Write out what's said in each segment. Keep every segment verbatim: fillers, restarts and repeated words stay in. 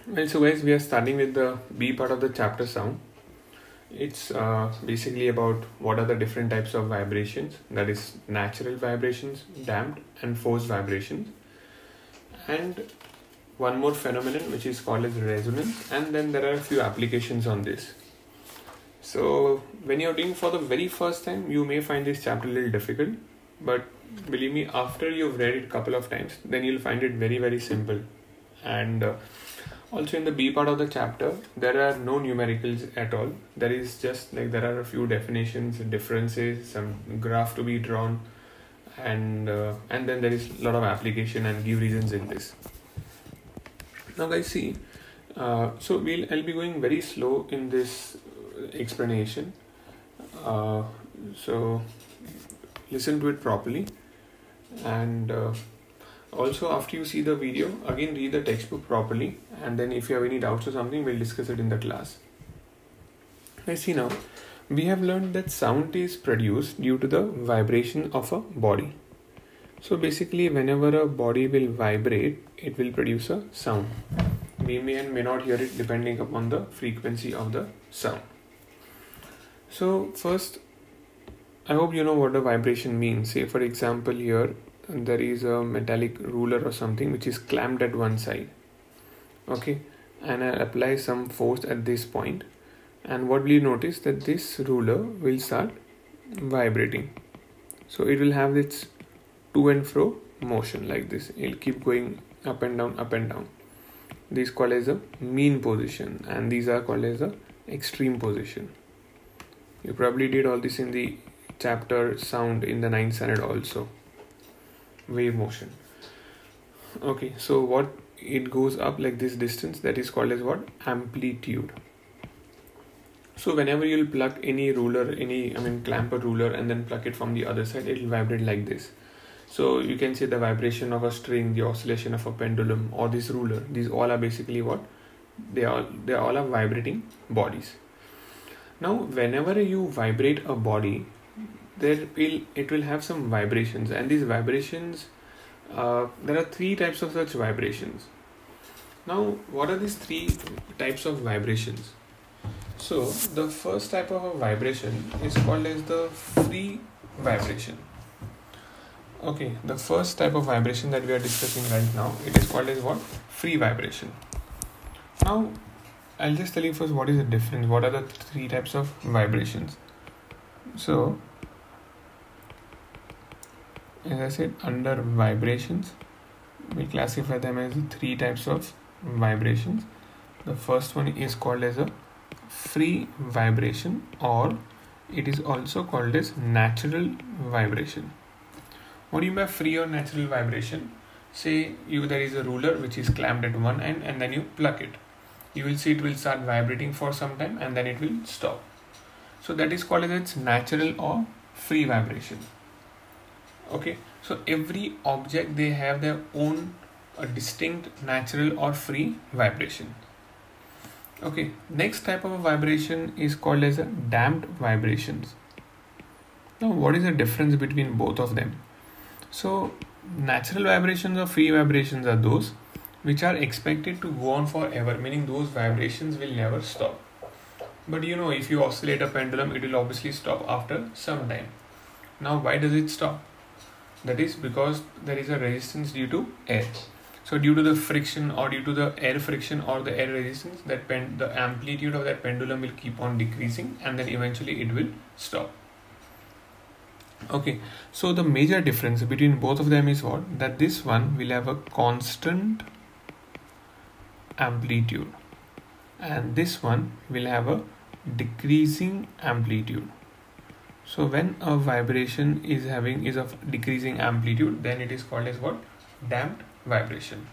Well, so guys, we are starting with the B part of the chapter sound. It's uh, basically about what are the different types of vibrations, that is natural vibrations, damped and forced vibrations, and one more phenomenon which is called as resonance, and then there are a few applications on this. So when you're doing for the very first time, you may find this chapter a little difficult, but believe me, after you've read it a couple of times, then you'll find it very very simple. And uh, also in the B part of the chapter, there are no numericals at all. There is just like there are a few definitions, differences, some graph to be drawn, and uh, and then there is a lot of application and give reasons in this. Now guys, see, uh, so we'll I'll be going very slow in this explanation. Uh, so listen to it properly, and uh, also after you see the video, again read the textbook properly, and then if you have any doubts or something, we'll discuss it in the class. Let's see now. We have learned that sound is produced due to the vibration of a body. So basically, whenever a body will vibrate, it will produce a sound. We may and may not hear it depending upon the frequency of the sound. So first, I hope you know what a vibration means. Say for example here, there is a metallic ruler or something which is clamped at one side. Okay, and I apply some force at this point, and what will you notice that this ruler will start vibrating. So it will have its to and fro motion like this. It will keep going up and down, up and down. This is called as a mean position, and these are called as the extreme position. You probably did all this in the chapter sound in the ninth standard also. Wave motion. Okay, so what it goes up like this distance, that is called as what? Amplitude. So whenever you'll pluck any ruler, any I mean clamp a ruler and then pluck it from the other side, it will vibrate like this. So you can say the vibration of a string, the oscillation of a pendulum, or this ruler. These all are basically what? They are they all are vibrating bodies. Now whenever you vibrate a body, there will it will have some vibrations, and these vibrations uh, there are three types of such vibrations. Now what are these three types of vibrations? So the first type of a vibration is called as the free vibration. Okay, the first type of vibration that we are discussing right now, it is called as what? Free vibration. Now I'll just tell you first what is the difference, what are the three types of vibrations. So as I said, under vibrations, we classify them as three types of vibrations. The first one is called as a free vibration, or it is also called as natural vibration. What do you mean by free or natural vibration? Say you there is a ruler which is clamped at one end, and then you pluck it. You will see it will start vibrating for some time and then it will stop. So that is called as its natural or free vibration. Okay, so every object, they have their own a distinct natural or free vibration. Okay, next type of a vibration is called as a damped vibrations. Now what is the difference between both of them? So natural vibrations or free vibrations are those which are expected to go on forever, meaning those vibrations will never stop. But you know, if you oscillate a pendulum, it will obviously stop after some time. Now why does it stop? That is because there is a resistance due to air. So due to the friction or due to the air friction or the air resistance, that pen, the amplitude of that pendulum will keep on decreasing, and then eventually it will stop. Okay, so the major difference between both of them is what? That this one will have a constant amplitude, and this one will have a decreasing amplitude. So when a vibration is having is of decreasing amplitude, then it is called as what? Damped vibration.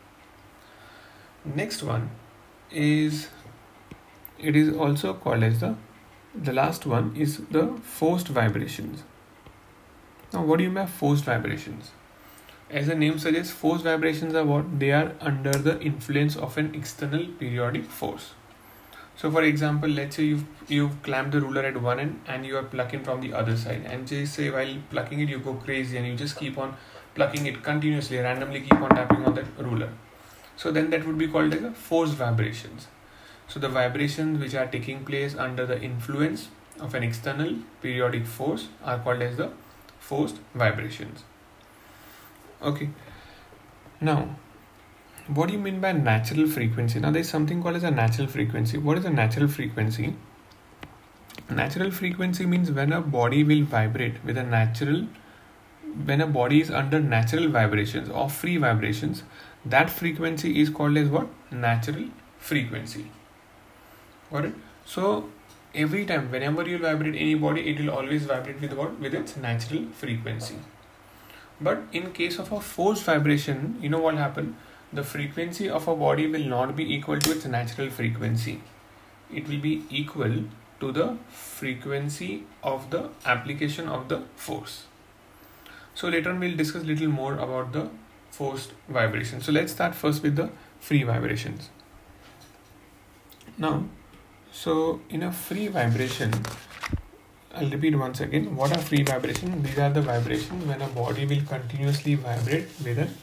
Next one is, it is also called as the the last one is the forced vibrations. Now what do you mean by forced vibrations? As the name suggests, forced vibrations are what? They are under the influence of an external periodic force. So for example, let's say you've, you've clamped the ruler at one end and you are plucking from the other side, and just say while plucking it you go crazy and you just keep on plucking it continuously, randomly keep on tapping on that ruler. So then that would be called as a forced vibrations. So the vibrations which are taking place under the influence of an external periodic force are called as the forced vibrations. Okay. Now, what do you mean by natural frequency? Now there is something called as a natural frequency. What is a natural frequency? Natural frequency means when a body will vibrate with a natural, when a body is under natural vibrations or free vibrations, that frequency is called as what? Natural frequency. Got it? So every time, whenever you vibrate any body, it will always vibrate with what? With its natural frequency. But in case of a forced vibration, you know what happens? The frequency of a body will not be equal to its natural frequency. It will be equal to the frequency of the application of the force. So later on we'll discuss a little more about the forced vibration. So let's start first with the free vibrations. Now, so in a free vibration, I'll repeat once again, what are free vibrations? These are the vibrations when a body will continuously vibrate with a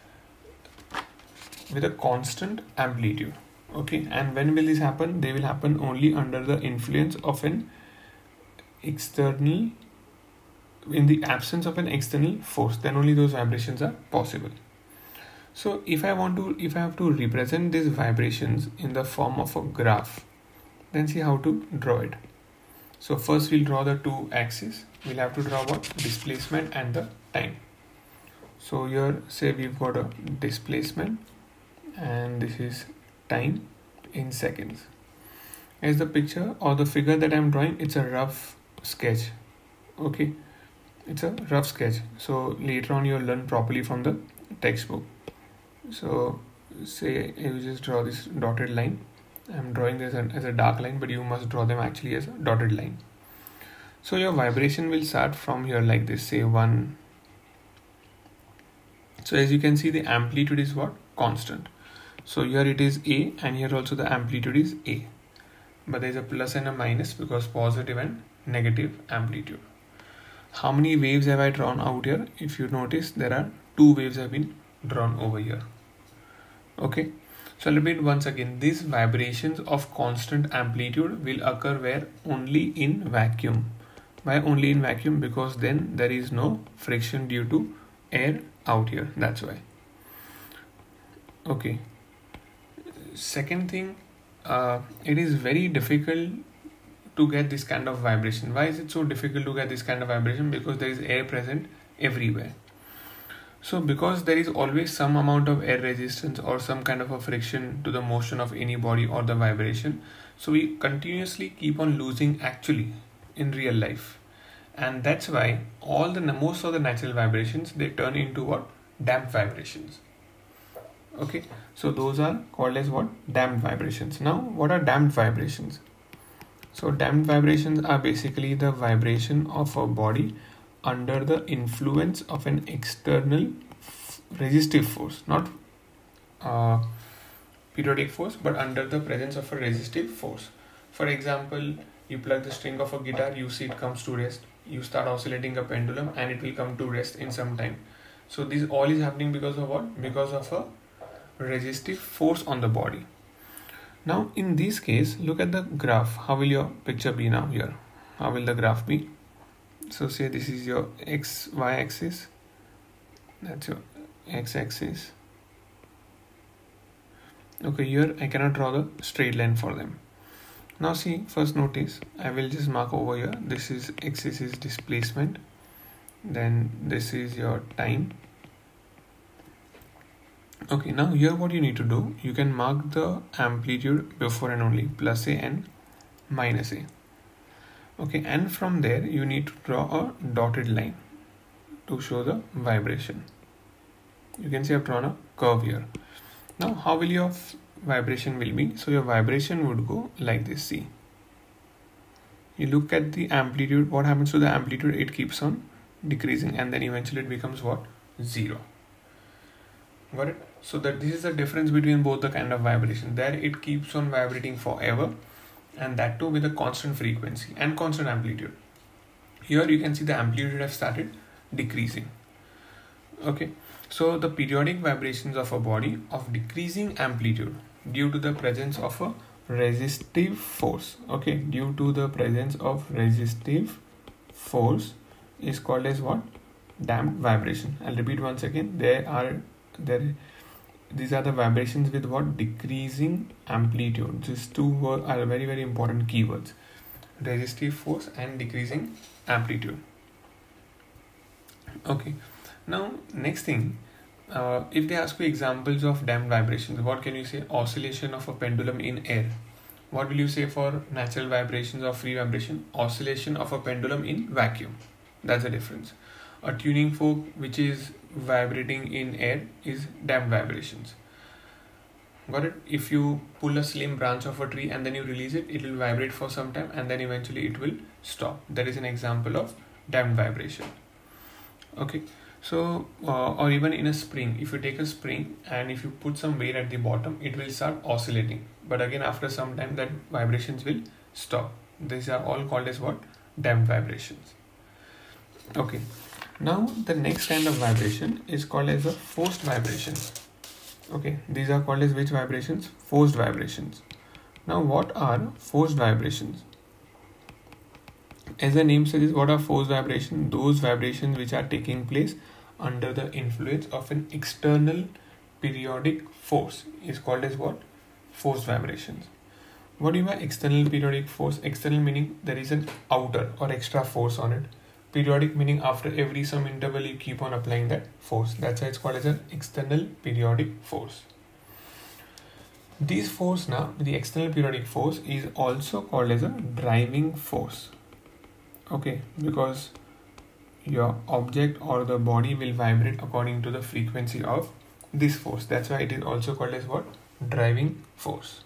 with a constant amplitude. Okay, and when will this happen? They will happen only under the influence of an external, in the absence of an external force. Then only those vibrations are possible. So if I want to, if I have to represent these vibrations in the form of a graph, then see how to draw it. So first we'll draw the two axes. We'll have to draw what? Displacement and the time. So here say we've got a displacement and this is time in seconds. As the picture or the figure that I'm drawing, it's a rough sketch. Okay, it's a rough sketch. So later on you'll learn properly from the textbook. So say you just draw this dotted line. I'm drawing this as a dark line, but you must draw them actually as a dotted line. So your vibration will start from here like this, say one. So as you can see, the amplitude is what? Constant. So here it is A, and here also the amplitude is A. But there is a plus and a minus because positive and negative amplitude. How many waves have I drawn out here? If you notice, there are two waves have been drawn over here. Okay. So I'll repeat once again, these vibrations of constant amplitude will occur where? Only in vacuum. Why only in vacuum? Because then there is no friction due to air out here. That's why. Okay. Second thing, uh, it is very difficult to get this kind of vibration. Why is it so difficult to get this kind of vibration? Because there is air present everywhere. So because there is always some amount of air resistance or some kind of a friction to the motion of any body or the vibration, so we continuously keep on losing actually in real life. And that's why all the most of the natural vibrations, they turn into what? Damped vibrations. Okay, so those are called as what? Damped vibrations. Now what are damped vibrations? So damped vibrations are basically the vibration of a body under the influence of an external resistive force, not uh, periodic force, but under the presence of a resistive force. For example, you plug the string of a guitar, you see it comes to rest, you start oscillating a pendulum and it will come to rest in some time. So this all is happening because of what? Because of a resistive force on the body. Now in this case, look at the graph. How will your picture be now here? How will the graph be? So say this is your x y axis, that's your x axis. Okay, here I cannot draw the straight line for them. Now see, first notice, I will just mark over here, this is axis is displacement, then this is your time. Okay, now here what you need to do, you can mark the amplitude before and only, plus A and minus A. Okay, and from there you need to draw a dotted line to show the vibration. You can see I've drawn a curve here. Now how will your vibration will be? So your vibration would go like this. See, you look at the amplitude, what happens to the amplitude? It keeps on decreasing and then eventually it becomes what? Zero. Got it? So that this is the difference between both the kind of vibration. There it keeps on vibrating forever, and that too with a constant frequency and constant amplitude. Here you can see the amplitude have started decreasing. Okay, So the periodic vibrations of a body of decreasing amplitude due to the presence of a resistive force, okay, due to the presence of resistive force is called as what? Damped vibration. I'll repeat once again. There are there these are the vibrations with what? Decreasing amplitude. These two were, are very very important keywords: resistive force and decreasing amplitude. Okay, now next thing, uh, if they ask you examples of damped vibrations, what can you say? Oscillation of a pendulum in air. What will you say for natural vibrations or free vibration? Oscillation of a pendulum in vacuum. That's the difference. A tuning fork which is vibrating in air is damped vibrations. Got it? If you pull a slim branch of a tree and then you release it, it will vibrate for some time and then eventually it will stop. That is an example of damped vibration. Okay, so uh, or even in a spring, if you take a spring and if you put some weight at the bottom, it will start oscillating, but again after some time that vibrations will stop. These are all called as what? Damped vibrations. Okay, now the next kind of vibration is called as a forced vibration. Okay, these are called as which vibrations? Forced vibrations. Now what are forced vibrations? As the name suggests, what are forced vibrations? Those vibrations which are taking place under the influence of an external periodic force is called as what? Forced vibrations. What do you mean by external periodic force? External meaning there is an outer or extra force on it. Periodic meaning after every some interval you keep on applying that force. That's why it's called as an external periodic force. This force now, the external periodic force, is also called as a driving force. Okay, because your object or the body will vibrate according to the frequency of this force. That's why it is also called as what? Driving force.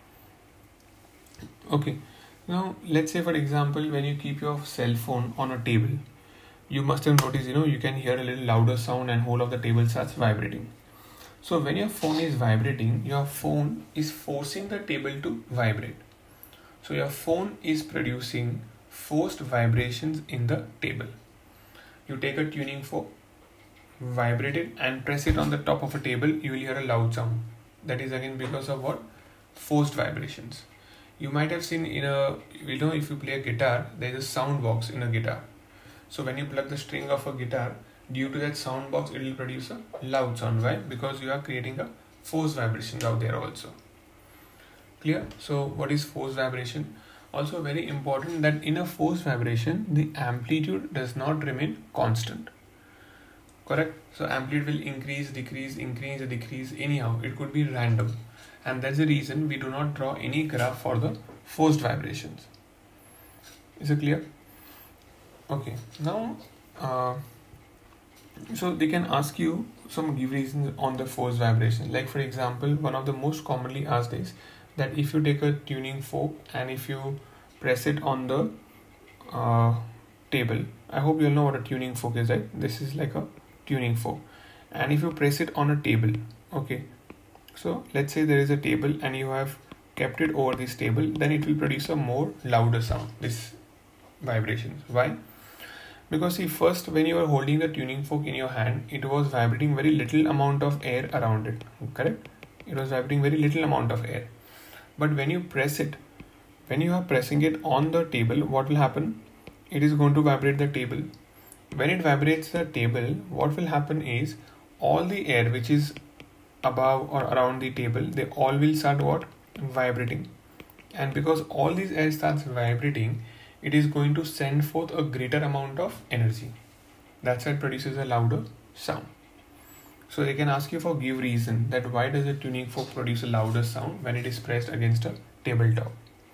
Okay, now let's say for example, when you keep your cell phone on a table, you must have noticed, you know, you can hear a little louder sound and whole of the table starts vibrating. So when your phone is vibrating, your phone is forcing the table to vibrate. So your phone is producing forced vibrations in the table. You take a tuning fork, vibrate it and press it on the top of a table, you will hear a loud sound. That is again because of what? Forced vibrations. You might have seen in a, you know, if you play a guitar, there is a sound box in a guitar. So when you plug the string of a guitar, due to that sound box, it will produce a loud sound. Why? Because you are creating a forced vibration out there also. Clear? So what is forced vibration? Also very important that in a forced vibration, the amplitude does not remain constant. Correct? So amplitude will increase, decrease, increase, decrease. Anyhow, it could be random. And that's the reason we do not draw any graph for the forced vibrations. Is it clear? Okay. Now, uh, so they can ask you some give reasons on the forced vibration. Like for example, one of the most commonly asked is that if you take a tuning fork and if you press it on the uh, table, I hope you'll know what a tuning fork is, right? This is like a tuning fork, and if you press it on a table, okay, so let's say there is a table and you have kept it over this table, then it will produce a more louder sound, this vibrations. Why? Because see, first when you are holding the tuning fork in your hand, it was vibrating very little amount of air around it, correct? It was vibrating very little amount of air. But when you press it, when you are pressing it on the table, what will happen? It is going to vibrate the table. When it vibrates the table, what will happen is all the air which is above or around the table, they all will start what? Vibrating. And because all these air starts vibrating, it is going to send forth a greater amount of energy. That's why it produces a louder sound. So they can ask you for give reason that why does a tuning fork produce a louder sound when it is pressed against a tabletop.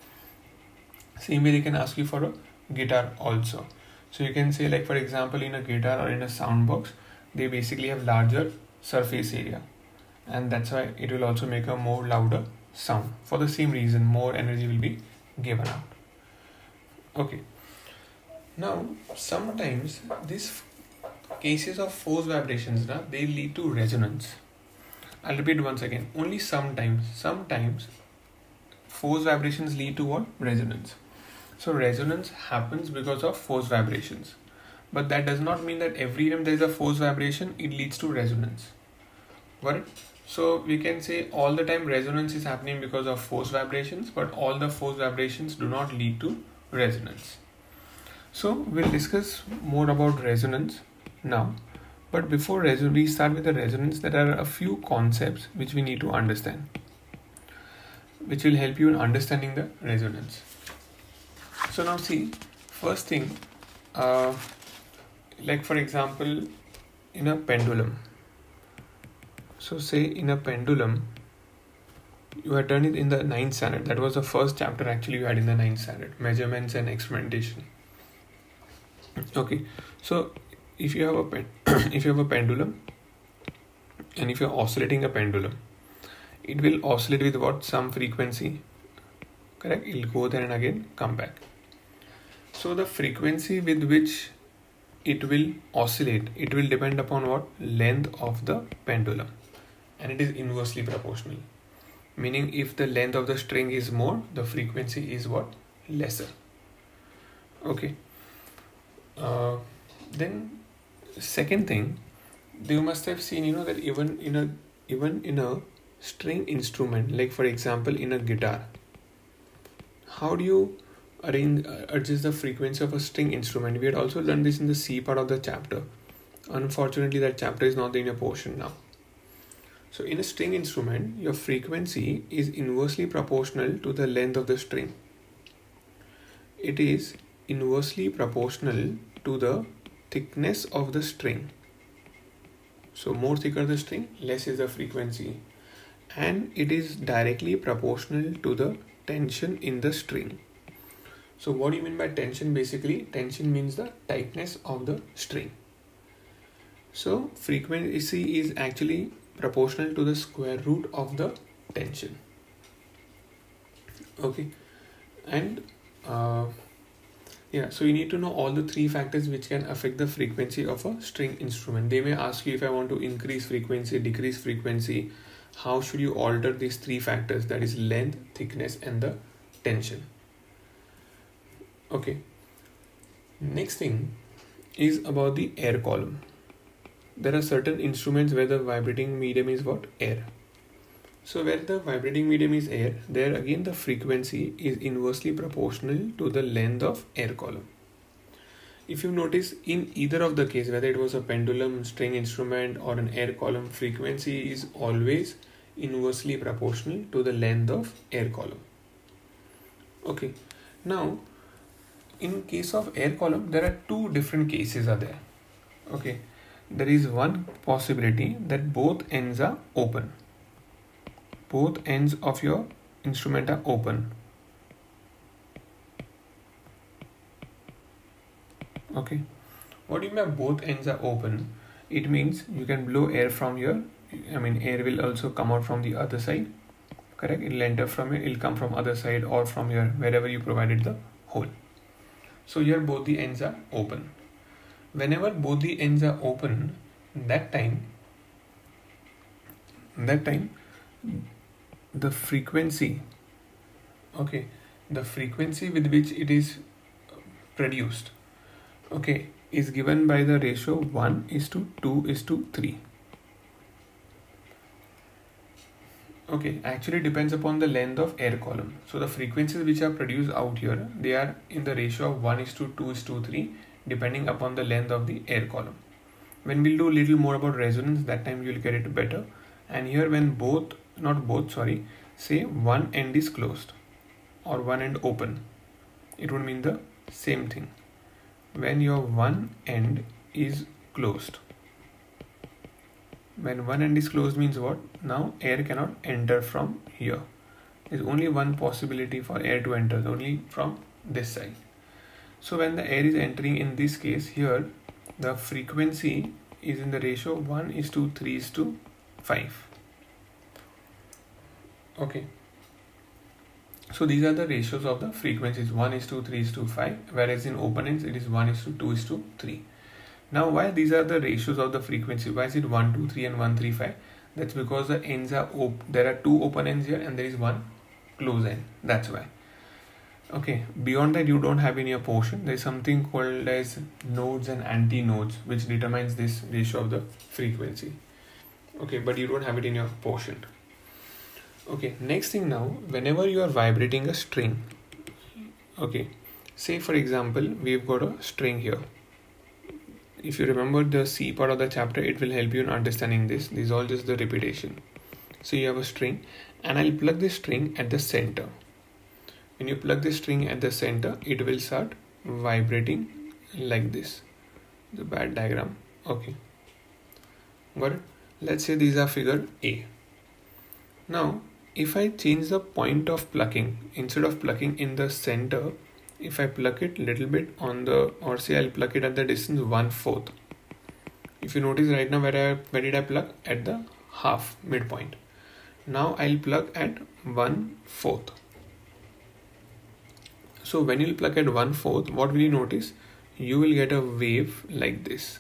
Same way they can ask you for a guitar also. So you can say, like for example, in a guitar or in a sound box, they basically have larger surface area, and that's why it will also make a more louder sound. For the same reason, more energy will be given out. Okay. Now sometimes these cases of forced vibrations, na, they lead to resonance. I'll repeat once again. Only sometimes, sometimes forced vibrations lead to what? Resonance. So resonance happens because of forced vibrations. but that does not mean that every time there is a force vibration, it leads to resonance. Got it? So we can say all the time resonance is happening because of force vibrations, but all the force vibrations do not lead to resonance. So we'll discuss more about resonance now. But before we start with the resonance, there are a few concepts which we need to understand, which will help you in understanding the resonance. So now see, first thing, uh, like for example, in a pendulum. So say in a pendulum, you had done it in the ninth standard. That was the first chapter actually you had in the ninth standard, measurements and experimentation. Okay, so if you have a pen, if you have a pendulum, and if you're oscillating a pendulum, it will oscillate with what? Some frequency, correct? It'll go there and again come back. So the frequency with which it will oscillate, it will depend upon what? Length of the pendulum, and it is inversely proportional. Meaning if the length of the string is more, the frequency is what? Lesser. Okay. Uh, then second thing, you must have seen, you know, that even in a even in a string instrument, like for example in a guitar, how do you arrange uh, adjust the frequency of a string instrument? We had also learned this in the C part of the chapter. Unfortunately, that chapter is not in your portion now. So in a string instrument, your frequency is inversely proportional to the length of the string. It is inversely proportional to the thickness of the string. So more thicker the string, less is the frequency. And it is directly proportional to the tension in the string. So what do you mean by tension? Basically, tension means the tightness of the string. So frequency is actually proportional to the square root of the tension. Okay, and uh, yeah, so you need to know all the three factors which can affect the frequency of a string instrument. They may ask you, if I want to increase frequency, decrease frequency, how should you alter these three factors, that is length, thickness and the tension. Okay, next thing is about the air column. There are certain instruments where the vibrating medium is what? Air. So where the vibrating medium is air, there again the frequency is inversely proportional to the length of air column. If you notice, in either of the case, whether it was a pendulum, string instrument or an air column, frequency is always inversely proportional to the length of air column. Okay, now in case of air column, there are two different cases are there. Okay, there is one possibility that both ends are open. Both ends of your instrument are open. Okay, what do you mean by both ends are open? It means you can blow air from here. I mean, air will also come out from the other side. Correct? It will enter from here, it will come from other side or from here, wherever you provided the hole. So here both the ends are open. Whenever both the ends are open, that time, that time, the frequency, okay, the frequency with which it is produced, okay, is given by the ratio one is to two is to three. Okay, actually depends upon the length of air column. So the frequencies which are produced out here, they are in the ratio of one is to two is to three, depending upon the length of the air column. When we'll do a little more about resonance, that time you'll get it better. And here when both, not both, sorry, say one end is closed or one end open, it would mean the same thing. When your one end is closed, when one end is closed means what? Now air cannot enter from here. There's only one possibility for air to enter, only from this side. So when the air is entering, in this case here, the frequency is in the ratio one is to three is to five. Okay. So these are the ratios of the frequencies, one is to three is to five, whereas in open ends it is one is to two is to three. Now why these are the ratios of the frequency? Why is it one, two, three and one, three, five? That's because the ends are open. There are two open ends here and there is one closed end. That's why. Okay, beyond that you don't have in your portion. There is something called as nodes and anti-nodes, which determines this ratio of the frequency. Okay, but you don't have it in your portion. Okay, next thing now, whenever you are vibrating a string, okay, say for example, we've got a string here. If you remember the C part of the chapter, it will help you in understanding this. This is all just the repetition. So you have a string, and I'll plug this string at the center. When you plug this string at the center, it will start vibrating like this. The bad diagram. Okay. Got it? Let's say these are figure A. Now, if I change the point of plucking, instead of plucking in the center, if I pluck it little bit on the, or say I'll pluck it at the distance one fourth. If you notice right now, where I where did I pluck? At the half midpoint. Now I'll pluck at one fourth. So when you'll pluck at one fourth, what will you notice? You will get a wave like this.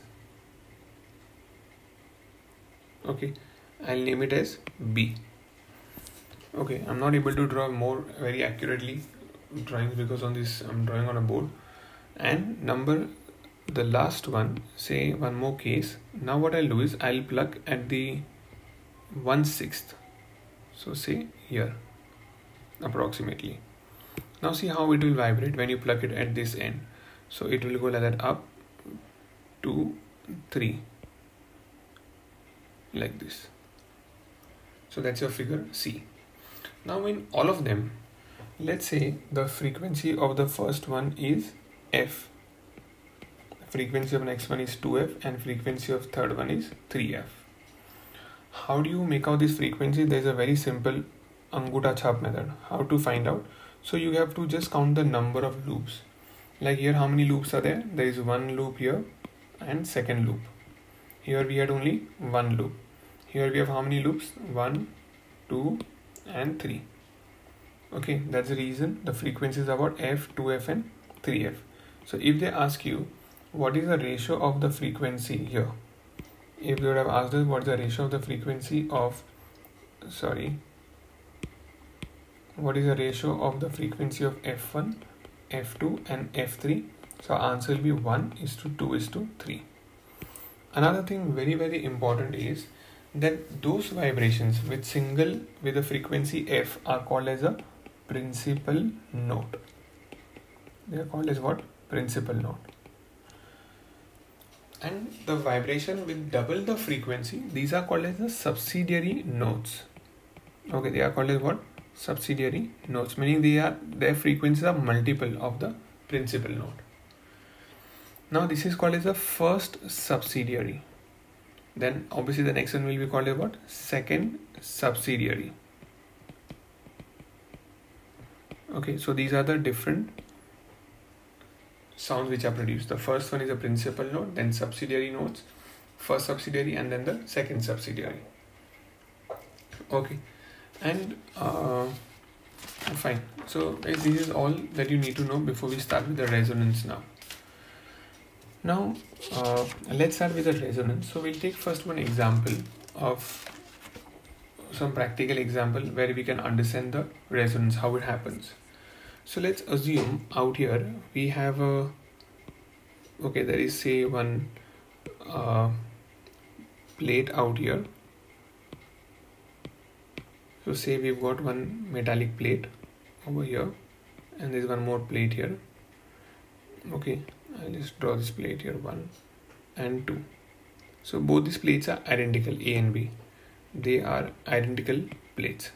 Okay, I'll name it as B. Okay, I'm not able to draw more very accurately drawings because on this I'm drawing on a board. And number, the last one, say one more case. Now what I'll do is I'll pluck at the one sixth. So say here, approximately. Now see how it will vibrate when you pluck it at this end. So it will go like that, up, two, three, like this. So that's your figure C. Now in all of them, let's say the frequency of the first one is F. Frequency of next one is two F and frequency of third one is three F. How do you make out this frequency? There's a very simple Anguta chap method. How to find out? So you have to just count the number of loops. Like here, how many loops are there? There is one loop here and second loop. Here we had only one loop. Here we have how many loops? One, two, and three. Okay, that's the reason the frequencies are about F, two F, and three F. So if they ask you what is the ratio of the frequency here, if they would have asked us what is the ratio of the frequency of, sorry, what is the ratio of the frequency of F one, F two, and F three? So our answer will be one is to two is to three. Another thing very very important is that those vibrations with single with a frequency F are called as a principal note. They are called as what? Principal note. And the vibration with double the frequency, these are called as the subsidiary notes. Okay, they are called as what? Subsidiary notes, meaning they are their frequencies are multiple of the principal note. Now this is called as the first subsidiary. Then obviously the next one will be called as what? Second subsidiary. Okay, so these are the different sounds which are produced. The first one is a principal note, then subsidiary notes, first subsidiary, and then the second subsidiary. Okay, and uh, fine. So this is all that you need to know before we start with the resonance now. Now uh, let's start with the resonance. So we'll take first one example of some practical example where we can understand the resonance, how it happens. So let's assume out here we have a, okay, there is say one uh, plate out here. So say we've got one metallic plate over here and there's one more plate here. Okay, I'll just draw this plate here, one and two. So both these plates are identical, A and B. They are identical plates.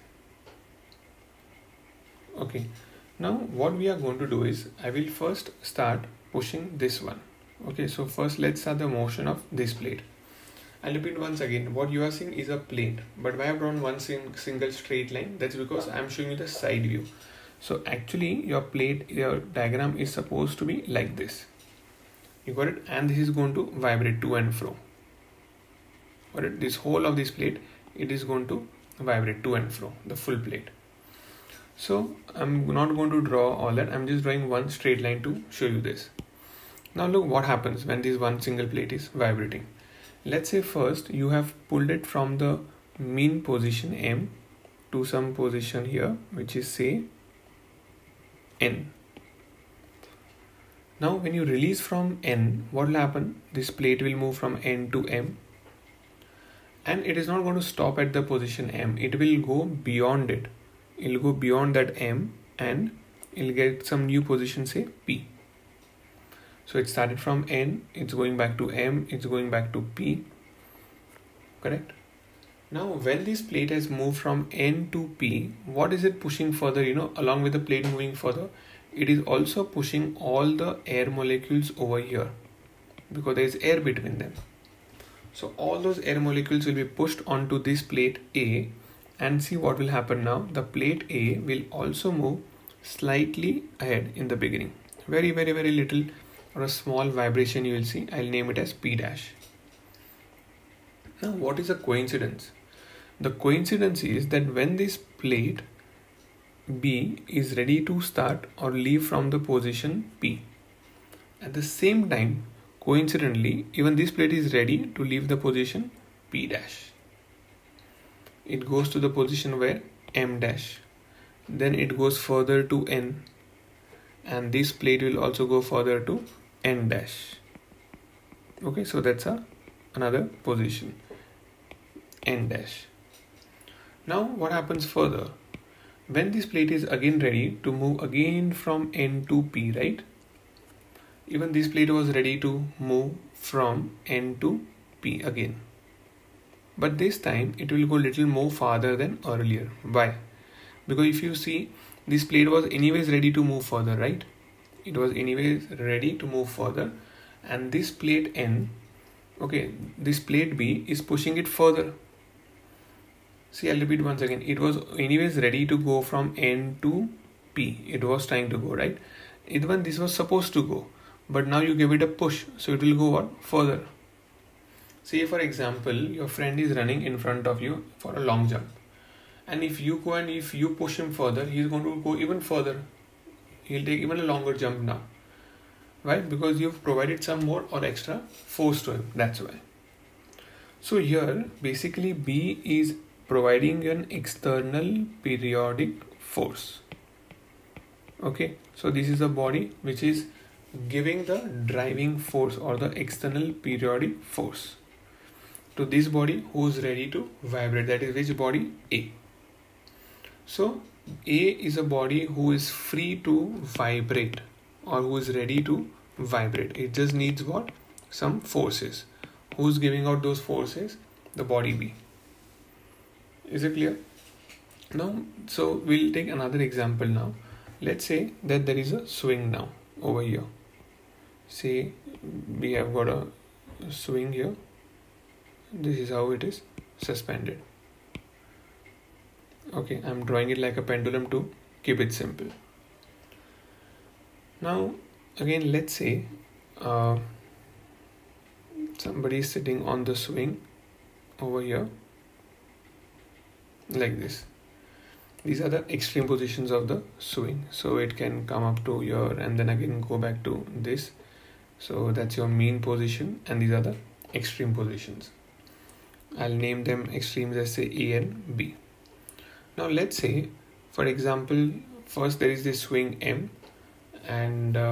Okay, now what we are going to do is I will first start pushing this one. Okay, so first let's start the motion of this plate. I'll repeat once again, what you are seeing is a plate, but why I have drawn one sing single straight line? That's because I'm showing you the side view. So actually your plate, your diagram is supposed to be like this. You got it? And this is going to vibrate to and fro. Got it? This whole of this plate, it is going to vibrate to and fro, the full plate. So I'm not going to draw all that. I'm just drawing one straight line to show you this. Now look what happens when this one single plate is vibrating. Let's say first you have pulled it from the mean position M to some position here, which is say N. Now when you release from N, what will happen? This plate will move from N to M, and it is not going to stop at the position M. It will go beyond it. It will go beyond that M and it will get some new position, say P. So it started from N, it's going back to M, it's going back to P, correct? Now when this plate has moved from N to P, what is it pushing further? You know, along with the plate moving further, it is also pushing all the air molecules over here because there is air between them. So all those air molecules will be pushed onto this plate A, and see what will happen now. The plate A will also move slightly ahead in the beginning. Very, very, very little or a small vibration you will see. I'll name it as P dash. Now what is a coincidence? The coincidence is that when this plate B is ready to start or leave from the position P, at the same time, coincidentally, even this plate is ready to leave the position P dash. It goes to the position where M dash. Then it goes further to N, and this plate will also go further to N dash. Okay, so that's a another position, N dash. Now what happens further? When this plate is again ready to move again from N to P, right? Even this plate was ready to move from N to P again. But this time it will go little more farther than earlier. Why? Because if you see, this plate was anyways ready to move further, right? It was anyways ready to move further, and this plate N, okay, this plate B is pushing it further. See, I'll repeat once again. It was anyways ready to go from N to P. It was trying to go, right? Even this was supposed to go, but now you give it a push, so it will go what? Further. Say for example, your friend is running in front of you for a long jump, and if you go and if you push him further, he is going to go even further. He'll take even a longer jump now. Why? Because you've provided some more or extra force to him. That's why. So here basically B is providing an external periodic force. Okay, so this is the body which is giving the driving force or the external periodic force to this body who's ready to vibrate. That is which body? A. So A is a body who is free to vibrate or who is ready to vibrate. It just needs what? Some forces. Who's giving out those forces? The body B. Is it clear? Now, so we'll take another example now. Let's say that there is a swing now over here. Say we have got a swing here. This is how it is suspended. Okay, I'm drawing it like a pendulum to keep it simple. Now, again, let's say uh, somebody is sitting on the swing over here like this. These are the extreme positions of the swing. So it can come up to here and then again go back to this. So that's your mean position, and these are the extreme positions. I'll name them extremes as say A and B. Now let's say, for example, first there is this swing M, and uh,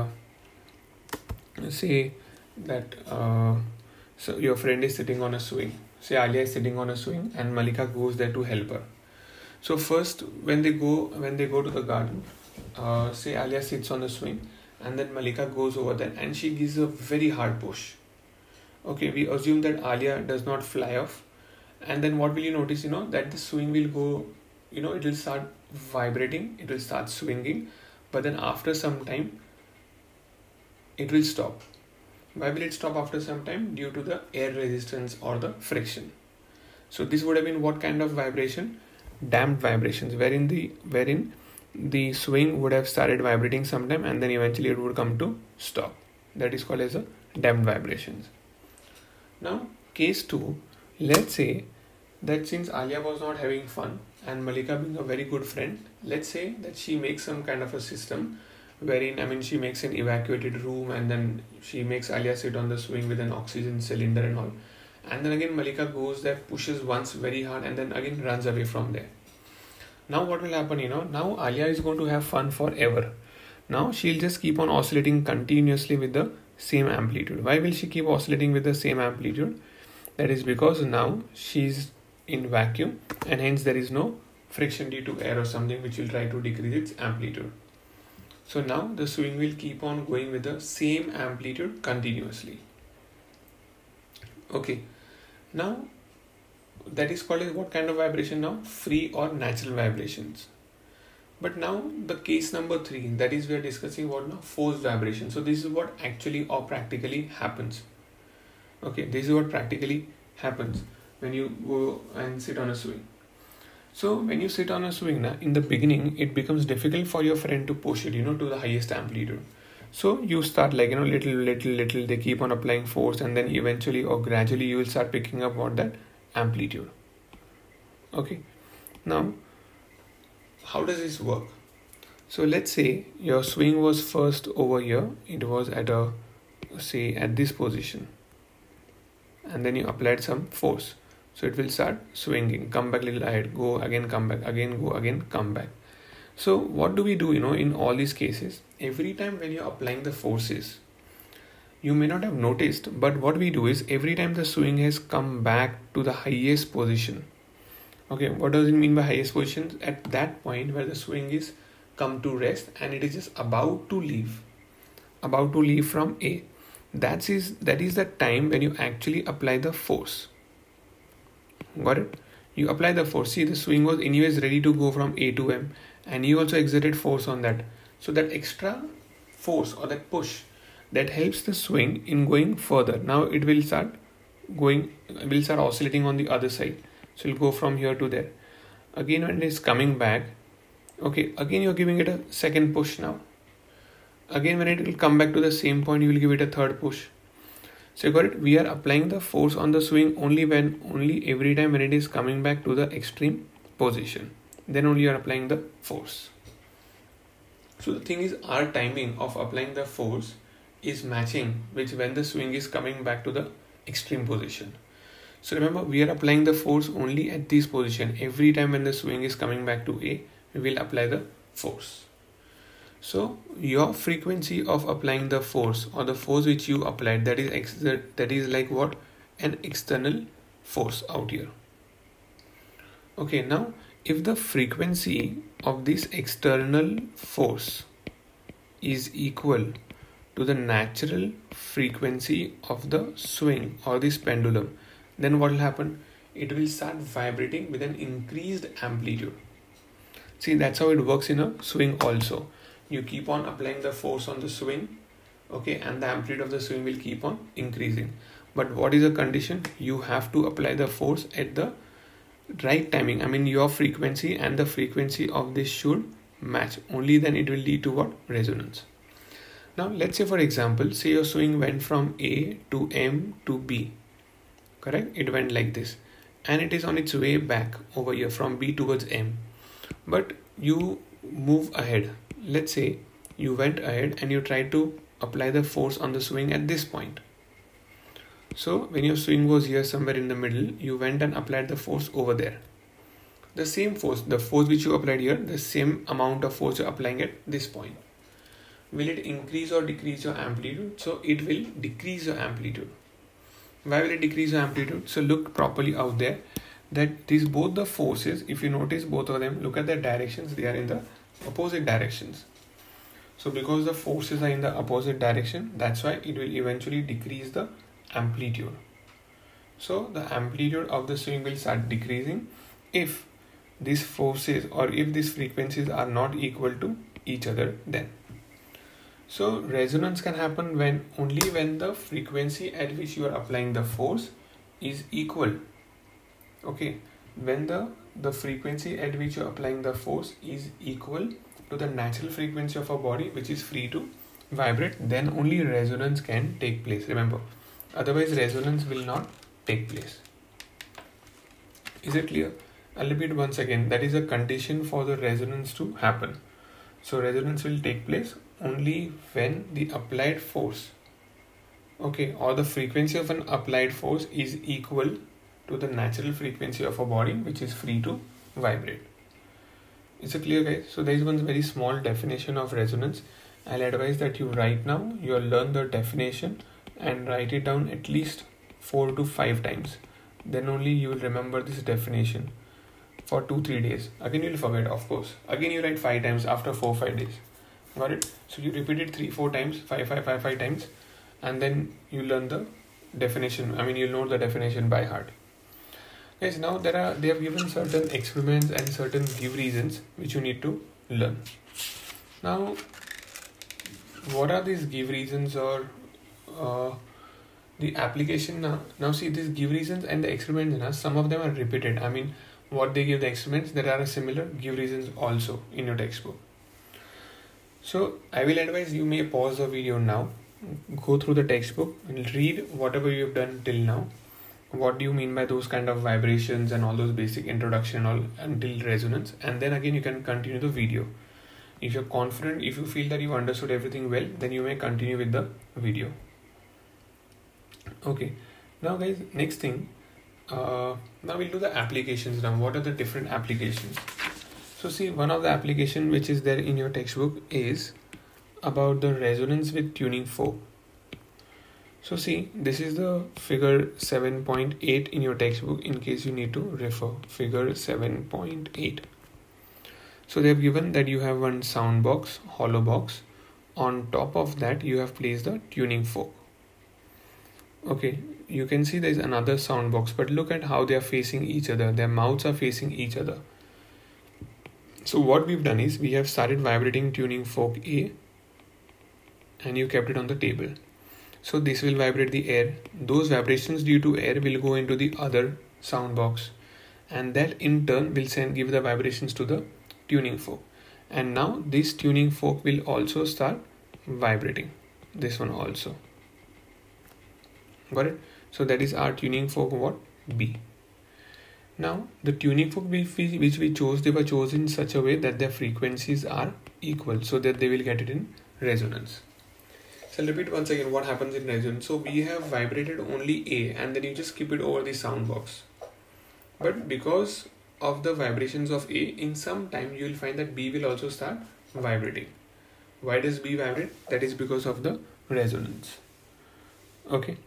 say that uh, so your friend is sitting on a swing. Say Alia is sitting on a swing and Malika goes there to help her. So first when they go when they go to the garden, uh, say Alia sits on the swing and then Malika goes over there and she gives a very hard push. Okay, we assume that Alia does not fly off, and then what will you notice? You know that the swing will go, you know, it will start vibrating, it will start swinging, but then after some time it will stop. Why will it stop after some time? Due to the air resistance or the friction. So this would have been what kind of vibration? Damped vibrations, wherein the wherein the swing would have started vibrating sometime and then eventually it would come to stop. That is called as a damped vibrations. Now case two, let's say that since Alia was not having fun and Malika being a very good friend, let's say that she makes some kind of a system wherein, I mean, she makes an evacuated room and then she makes Alia sit on the swing with an oxygen cylinder and all. And then again Malika goes there, pushes once very hard and then again runs away from there. Now what will happen, you know, now Alia is going to have fun forever Now she'll just keep on oscillating continuously with the same amplitude. Why will she keep oscillating with the same amplitude? That is because now she's in vacuum and hence there is no friction due to air or something which will try to decrease its amplitude. So now the swing will keep on going with the same amplitude continuously. Okay, now that is called as what kind of vibration now? Free or natural vibrations. But now the case number three, that is we are discussing what now? Forced vibration. So this is what actually or practically happens. Okay, this is what practically happens when you go and sit on a swing. So when you sit on a swing, na, in the beginning, it becomes difficult for your friend to push it, you know, to the highest amplitude. So you start like, you know, little, little, little, they keep on applying force and then eventually or gradually you will start picking up what that amplitude. Okay. Now, how does this work? So let's say your swing was first over here. It was at a, say at this position. And then you applied some force. So it will start swinging, come back a little ahead, go again, come back, again, go again, come back. So what do we do, you know, in all these cases? Every time when you're applying the forces, you may not have noticed, but what we do is every time the swing has come back to the highest position. Okay, what does it mean by highest position? At that point where the swing is come to rest and it is just about to leave, about to leave from A. That is, that is the time when you actually apply the force. Got it? You apply the force. See, the swing was anyways ready to go from A to M and you also exerted force on that. So that extra force or that push that helps the swing in going further. Now it will start going, will start oscillating on the other side. So it'll go from here to there. Again, when it is coming back, okay, again you're giving it a second push now. Again, when it will come back to the same point, you will give it a third push. So you got it? We are applying the force on the swing only when, only every time when it is coming back to the extreme position. Then only you are applying the force. So the thing is, our timing of applying the force is matching which when the swing is coming back to the extreme position. So remember, we are applying the force only at this position. Every time when the swing is coming back to A, we will apply the force. So your frequency of applying the force or the force which you applied, that is ex that is like what? An external force out here. Okay, now if the frequency of this external force is equal to the natural frequency of the swing or this pendulum, then what will happen? It will start vibrating with an increased amplitude. See, that's how it works in a swing also. You keep on applying the force on the swing, okay, and the amplitude of the swing will keep on increasing. But what is the condition? You have to apply the force at the right timing. I mean, your frequency and the frequency of this should match. Only then it will lead to what? Resonance. Now, let's say for example, say your swing went from A to M to B, correct? It went like this and it is on its way back over here from B towards M. But you move ahead. Let's say you went ahead and you tried to apply the force on the swing at this point. So when your swing was here somewhere in the middle, you went and applied the force over there. The same force, the force which you applied here, the same amount of force you're applying at this point. Will it increase or decrease your amplitude? So it will decrease your amplitude. Why will it decrease your amplitude? So look properly out there that these both the forces, if you notice both of them, look at their directions, they are in the opposite directions. So because the forces are in the opposite direction, that's why it will eventually decrease the amplitude. So the amplitude of the swing will start decreasing if these forces or if these frequencies are not equal to each other then. So resonance can happen when only when the frequency at which you are applying the force is equal. Okay, when the the frequency at which you are applying the force is equal to the natural frequency of a body which is free to vibrate, then only resonance can take place. Remember, otherwise resonance will not take place. Is it clear? I'll repeat once again. That is a condition for the resonance to happen. So resonance will take place only when the applied force, okay, or the frequency of an applied force is equal to the natural frequency of a body which is free to vibrate. Is it clear, guys? So there is one very small definition of resonance, I'll advise that you right now, you'll learn the definition and write it down at least four to five times. Then only you will remember this definition for two, three days. Again, you'll forget, of course. Again, you write five times after four, five days. Got it? So you repeat it three, four times, five, five, five, five times, and then you learn the definition. I mean, you'll know the definition by heart. Guys, now there are they have given certain experiments and certain give reasons which you need to learn. Now, what are these give reasons or uh, the application now? Now see, these give reasons and the experiments, now, some of them are repeated. I mean, what they give the experiments, there are similar give reasons also in your textbook. So I will advise you may pause the video now, go through the textbook and read whatever you have done till now. What do you mean by those kind of vibrations and all those basic introduction all until resonance, and then again you can continue the video. If you're confident, if you feel that you understood everything well, then you may continue with the video. Okay, now guys, next thing, uh, now we'll do the applications now. What are the different applications? So see, one of the application which is there in your textbook is about the resonance with tuning fork. So see, this is the figure seven point eight in your textbook in case you need to refer, figure seven point eight. So they have given that you have one sound box, hollow box. On top of that, you have placed the tuning fork. Okay, you can see there is another sound box, but look at how they are facing each other. Their mouths are facing each other. So what we've done is we have started vibrating tuning fork A and you kept it on the table. So this will vibrate the air. Those vibrations due to air will go into the other sound box, and that in turn will send give the vibrations to the tuning fork. And now this tuning fork will also start vibrating. This one also. Got it? So that is our tuning fork what? B. Now the tuning fork which we, which we chose, they were chosen in such a way that their frequencies are equal so that they will get it in resonance. So I'll repeat once again what happens in resonance. So we have vibrated only A and then you just keep it over the sound box. But because of the vibrations of A, in some time you will find that B will also start vibrating. Why does B vibrate? That is because of the resonance. Okay.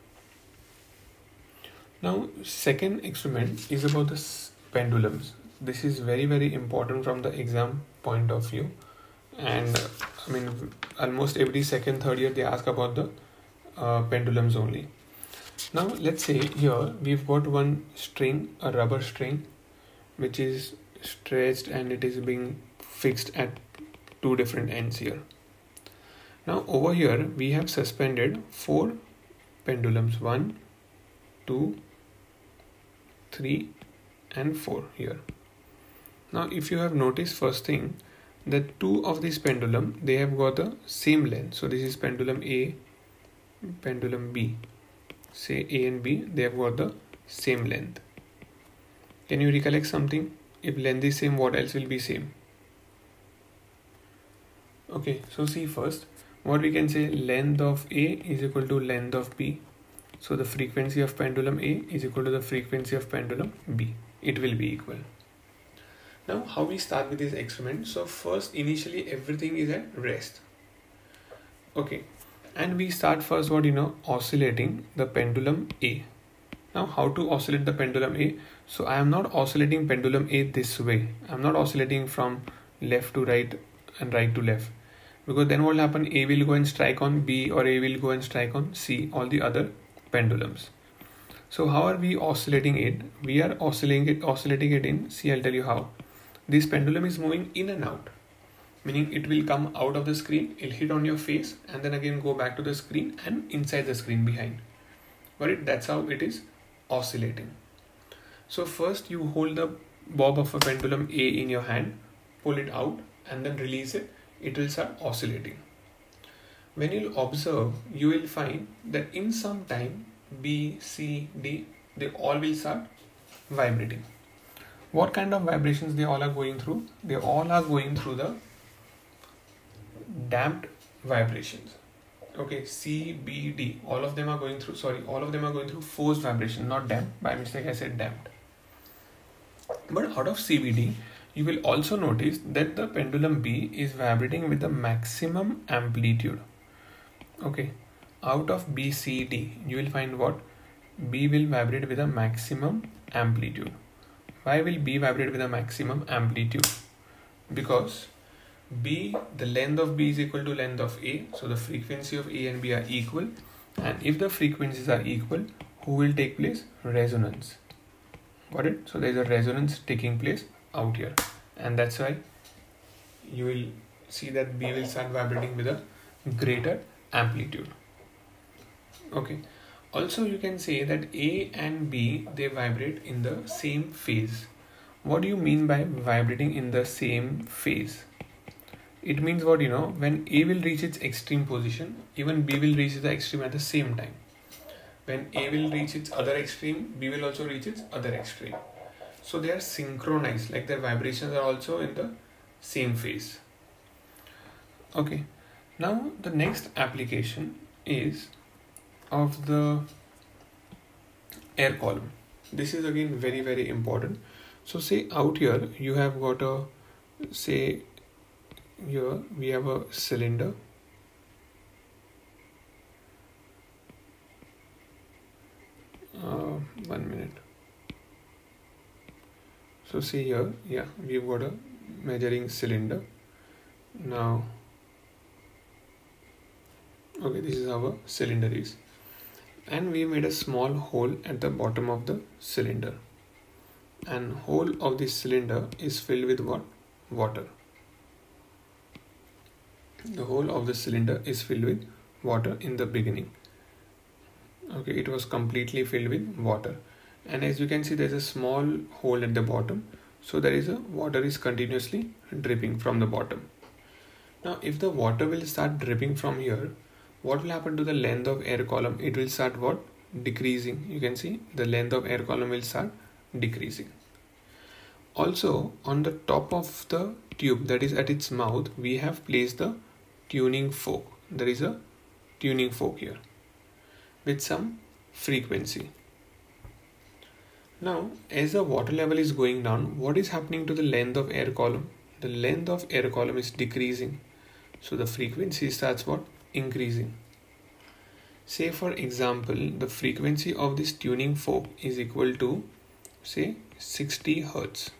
Now second experiment is about the pendulums. This is very very important from the exam point of view. And uh, I mean, almost every second, third year they ask about the uh, pendulums only. Now let's say here we've got one string, a rubber string, which is stretched and it is being fixed at two different ends here. Now over here we have suspended four pendulums, one, two, three and four here. Now if you have noticed, first thing, that two of these pendulum, they have got the same length. So this is pendulum A, pendulum B. Say A and B, they have got the same length. Can you recollect something? If length is same, what else will be same? Okay, so see first, what we can say, length of A is equal to length of B. So the frequency of pendulum A is equal to the frequency of pendulum B. It will be equal. Now how we start with this experiment? So first, initially everything is at rest. Okay, and we start first what you know oscillating the pendulum A. Now how to oscillate the pendulum A? So I am not oscillating pendulum A this way. I am not oscillating from left to right and right to left, because then what will happen? A will go and strike on B, or A will go and strike on C, all the other pendulums. So how are we oscillating it? We are oscillating it, oscillating it in, see, I'll tell you how. This pendulum is moving in and out, meaning it will come out of the screen, it'll hit on your face and then again go back to the screen and inside the screen behind. Got it? That's how it is oscillating. So first you hold the bob of a pendulum A in your hand, pull it out and then release it, it will start oscillating. When you'll observe, you will find that in some time B, C, D, they all will start vibrating. What kind of vibrations they all are going through? They all are going through the damped vibrations. Okay, C, B, D, all of them are going through, sorry, all of them are going through forced vibration, not damped. By mistake I said damped. But out of C B D, You will also notice that the pendulum B is vibrating with the maximum amplitude. Okay, out of B, C, D, you will find what? B will vibrate with a maximum amplitude. Why will B vibrate with a maximum amplitude? Because B, the length of B is equal to length of A, so the frequency of A and B are equal, and if the frequencies are equal, who will take place? Resonance. Got it? So there is a resonance taking place out here, and that's why you will see that B will start vibrating with a greater amplitude. Okay, also you can say that A and B, they vibrate in the same phase. What do you mean by vibrating in the same phase? It means what, you know, when A will reach its extreme position, even B will reach the extreme at the same time. When A will reach its other extreme, B will also reach its other extreme. So they are synchronized, like their vibrations are also in the same phase. Okay, now the next application is of the air column. This is again very very important. So say out here you have got a, say here we have a cylinder. Uh, one minute. So see here, yeah, we've got a measuring cylinder. Now, okay, this is how a cylinder is. And we made a small hole at the bottom of the cylinder. And whole of this cylinder is filled with what? Water. The whole of the cylinder is filled with water in the beginning. Okay, it was completely filled with water. And as you can see, there's a small hole at the bottom. So there is a water is continuously dripping from the bottom. Now, if the water will start dripping from here, what will happen to the length of air column? It will start what? Decreasing. You can see the length of air column will start decreasing. Also, on the top of the tube, that is at its mouth, we have placed the tuning fork. There is a tuning fork here with some frequency. Now, as the water level is going down, what is happening to the length of air column? The length of air column is decreasing. So the frequency starts what? Increasing. Say for example, the frequency of this tuning fork is equal to, say, sixty hertz.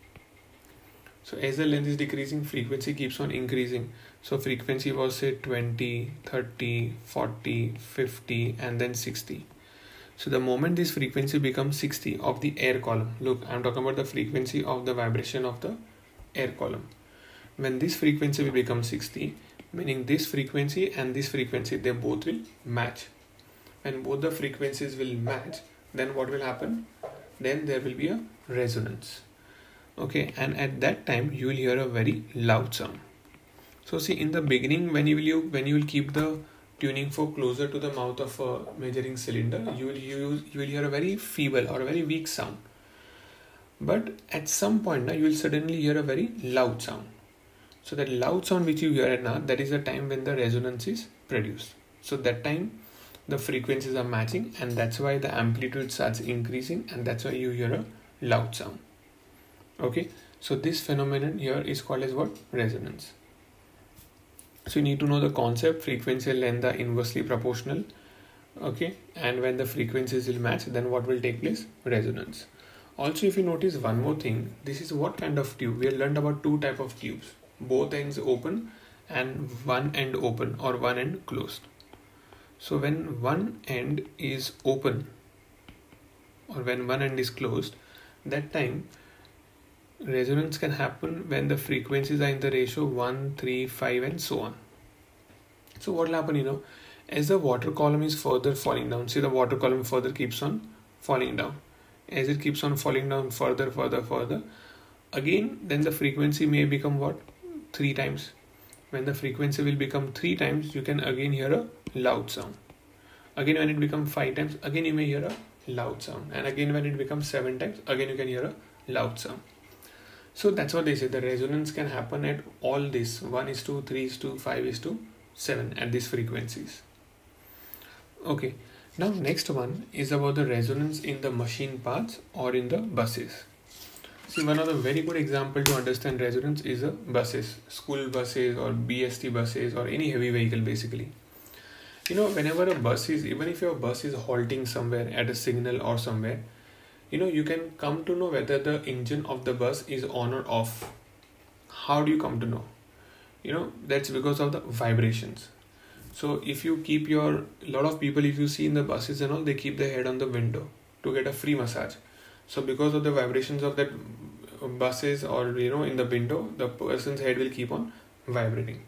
So as the length is decreasing, frequency keeps on increasing. So frequency was say twenty, thirty, forty, fifty and then sixty. So the moment this frequency becomes sixty of the air column, look, I'm talking about the frequency of the vibration of the air column. When this frequency will become sixty, meaning this frequency and this frequency, they both will match. When both the frequencies will match, then what will happen? Then there will be a resonance. Okay, and at that time you will hear a very loud sound. So see, in the beginning, when you will you when you will keep the tuning fork closer to the mouth of a measuring cylinder, you will use you will hear a very feeble or a very weak sound. But at some point now you will suddenly hear a very loud sound. So that loud sound which you hear now, that is the time when the resonance is produced. So that time the frequencies are matching, and that's why the amplitude starts increasing, and that's why you hear a loud sound. Okay, so this phenomenon here is called as what? Resonance. So you need to know the concept. Frequency and length are inversely proportional. Okay, and when the frequencies will match, then what will take place? Resonance. Also, if you notice one more thing, this is what kind of tube? We have learned about two type of tubes, both ends open and one end open or one end closed. So when one end is open or when one end is closed, that time resonance can happen when the frequencies are in the ratio one, three, five and so on. So what will happen, you know, as the water column is further falling down, see the water column further keeps on falling down. As it keeps on falling down further, further, further, again, then the frequency may become what? Three times. When the frequency will become three times, you can again hear a loud sound. Again, when it becomes five times, again you may hear a loud sound. And again, when it becomes seven times, again you can hear a loud sound. So that's what they say. The resonance can happen at all this one is to, three is to, five is to, seven at these frequencies. Okay. Now next one is about the resonance in the machine parts or in the buses. See, one of the very good example to understand resonance is a buses, school buses or B S T buses or any heavy vehicle basically. You know, whenever a bus is, even if your bus is halting somewhere at a signal or somewhere, you know, you can come to know whether the engine of the bus is on or off. How do you come to know? You know, that's because of the vibrations. So if you keep your, a lot of people, if you see in the buses and all, they keep their head on the window to get a free massage. So because of the vibrations of that buses or, you know, in the window, the person's head will keep on vibrating.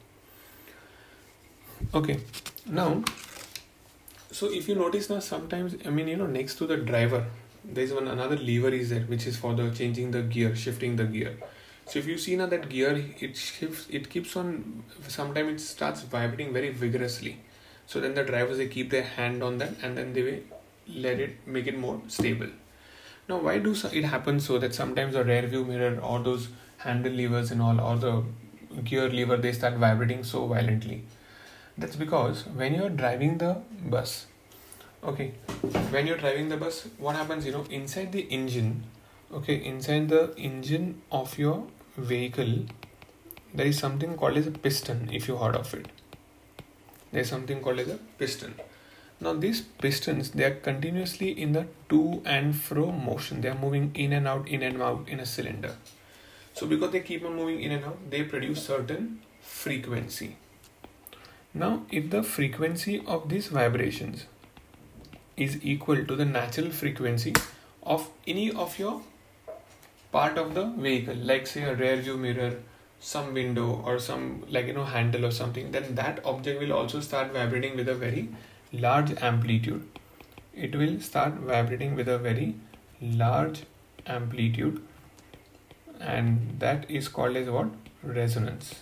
Okay, now, so if you notice now, sometimes, I mean, you know, next to the driver, there's one another lever is there, which is for the changing the gear, shifting the gear. So if you see now that gear, it shifts, it keeps on, sometimes it starts vibrating very vigorously. So then the drivers, they keep their hand on that and then they will let it, make it more stable. Now, why do it happen so that sometimes the rear view mirror or those handle levers and all, or the gear lever, they start vibrating so violently? That's because when you're driving the bus, okay, when you're driving the bus, what happens, you know, inside the engine, okay, inside the engine of your vehicle, there is something called as a piston, if you heard of it. There's something called as a piston. Now these pistons, they are continuously in the to and fro motion. They are moving in and out, in and out in a cylinder. So because they keep on moving in and out, they produce certain frequency. Now if the frequency of these vibrations is equal to the natural frequency of any of your part of the vehicle, like say a rear view mirror, some window or some, like, you know, handle or something, then that object will also start vibrating with a very large amplitude. It will start vibrating with a very large amplitude, and that is called as what? Resonance.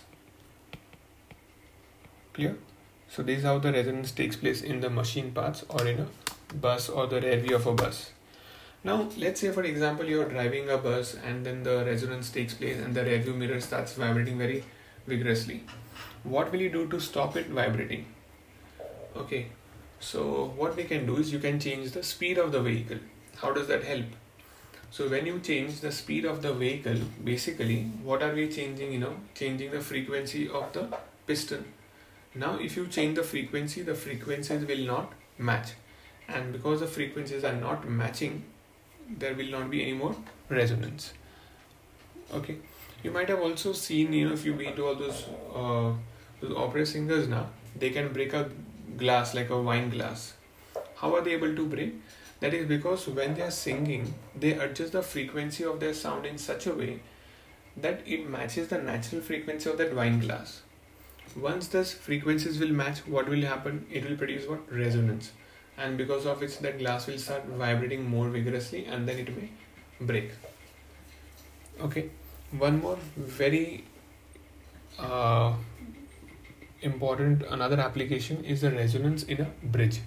Clear? So this is how the resonance takes place in the machine parts or in a bus or the rear view of a bus. Now let's say, for example, you're driving a bus and then the resonance takes place and the rear view mirror starts vibrating very vigorously. What will you do to stop it vibrating? Okay, so what we can do is you can change the speed of the vehicle. How does that help? So when you change the speed of the vehicle, basically what are we changing? You know, changing the frequency of the piston. Now if you change the frequency, the frequencies will not match, and because the frequencies are not matching, there will not be any more resonance. Okay, you might have also seen, you know, if you've been to all those, uh, those opera singers now, they can break a glass, like a wine glass. How are they able to break? That is because when they are singing, they adjust the frequency of their sound in such a way that it matches the natural frequency of that wine glass. Once those frequencies will match, what will happen? It will produce what? Resonance. And because of which that glass will start vibrating more vigorously and then it may break. Okay, one more very uh, important, another application is the resonance in a bridge.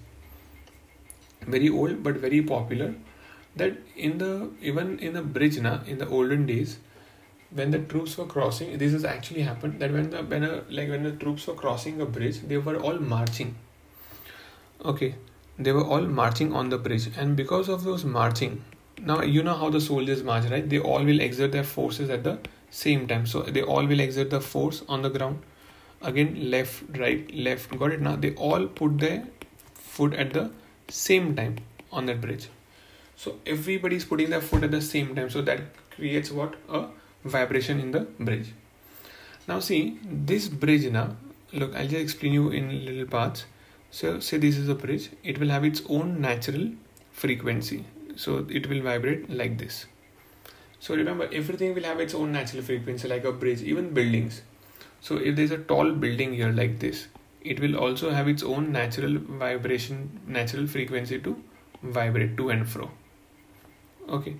Very old but very popular. That in the, even in the bridge na, in the olden days, when the troops were crossing, this has actually happened, that when the when a, like when the troops were crossing a bridge, they were all marching. Okay, they were all marching on the bridge, and because of those marching, now you know how the soldiers march, right? They all will exert their forces at the same time. So they all will exert the force on the ground. Again, left, right, left. Got it? Now they all put their foot at the same time on that bridge. So everybody is putting their foot at the same time. So that creates what? A vibration in the bridge. Now see, this bridge now, look, I'll just explain you in little parts. So say this is a bridge, it will have its own natural frequency. So it will vibrate like this. So remember, everything will have its own natural frequency, like a bridge, even buildings. So if there's a tall building here like this, it will also have its own natural vibration, natural frequency to vibrate to and fro. Okay.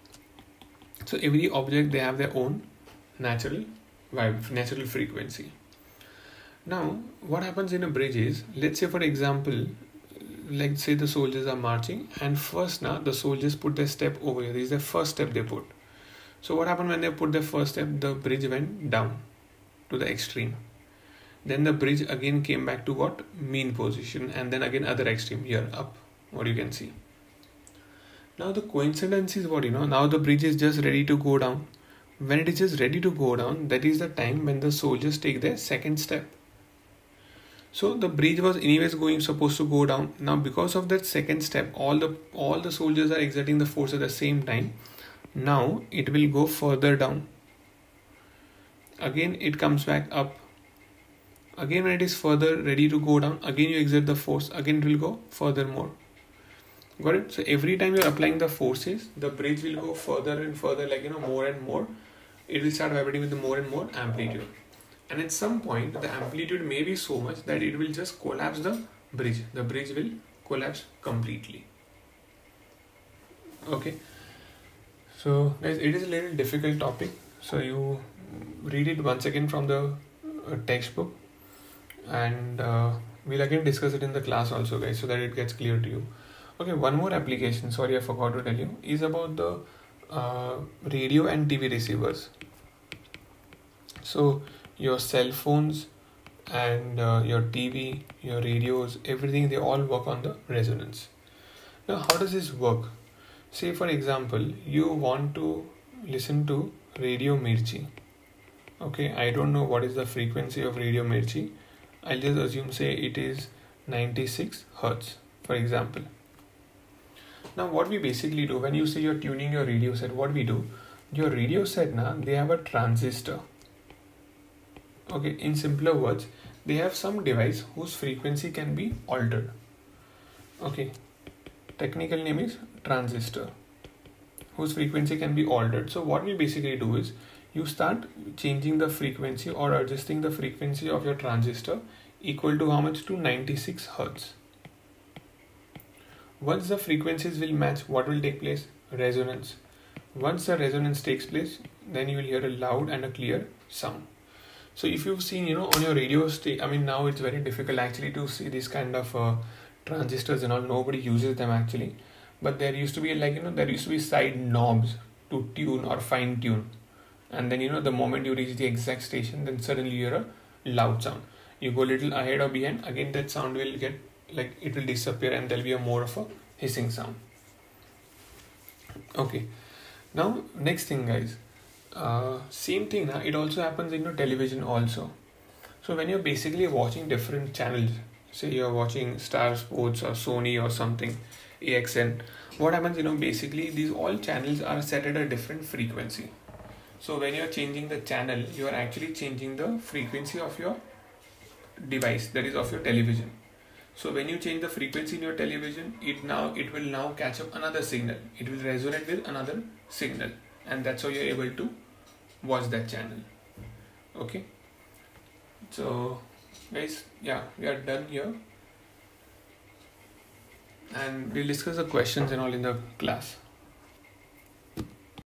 So every object, they have their own natural vibe, natural frequency. Now, what happens in a bridge is, let's say for example, like say the soldiers are marching, and first now the soldiers put their step over here. This is the first step they put. So what happened when they put their first step? The bridge went down to the extreme. Then the bridge again came back to what? Mean position, and then again other extreme here up, what you can see. Now the coincidence is what, you know, now the bridge is just ready to go down. When it is just ready to go down, that is the time when the soldiers take their second step. So the bridge was anyways going supposed to go down. Now because of that second step, all the all the soldiers are exerting the force at the same time. Now it will go further down. Again it comes back up. Again when it is further ready to go down, again you exert the force, again it will go further more. Got it? So every time you're applying the forces, the bridge will go further and further, like, you know, more and more. It will start vibrating with the more and more amplitude. And at some point, the amplitude may be so much that it will just collapse the bridge. The bridge will collapse completely. Okay. So guys, it is a little difficult topic. So you read it once again from the uh, textbook. And uh, we'll again discuss it in the class also, guys, so that it gets clear to you. Okay, one more application, sorry I forgot to tell you, is about the uh, radio and T V receivers. So your cell phones and uh, your T V, your radios, everything, they all work on the resonance. Now how does this work? Say for example, you want to listen to Radio Mirchi. Okay, I don't know what is the frequency of Radio Mirchi. I'll just assume, say it is ninety-six hertz, for example. Now what we basically do, when you say you're tuning your radio set, what we do, your radio set now, they have a transistor. Okay, in simpler words, they have some device whose frequency can be altered. Okay, technical name is transistor, whose frequency can be altered. So what we basically do is, you start changing the frequency or adjusting the frequency of your transistor equal to how much? To ninety-six hertz. Once the frequencies will match, what will take place? Resonance. Once the resonance takes place, then you will hear a loud and a clear sound. So if you've seen, you know, on your radio station, I mean, now it's very difficult actually to see these kind of uh, transistors and all. Nobody uses them actually. But there used to be like, you know, there used to be side knobs to tune or fine tune. And then, you know, the moment you reach the exact station, then suddenly you hear a loud sound. You go a little ahead or behind, again that sound will get, like, it will disappear and there'll be a more of a hissing sound. Okay. Now, next thing, guys. Uh, same thing, now it also happens in your television also. So when you're basically watching different channels, say you're watching Star Sports or Sony or something, A X N, what happens, you know, basically these all channels are set at a different frequency. So when you're changing the channel, you are actually changing the frequency of your device, that is of your television. So when you change the frequency in your television, it now it will now catch up another signal. It will resonate with another signal, and that's how you're able to watch that channel. Okay. So guys, yeah, we are done here, and we'll discuss the questions and all in the class.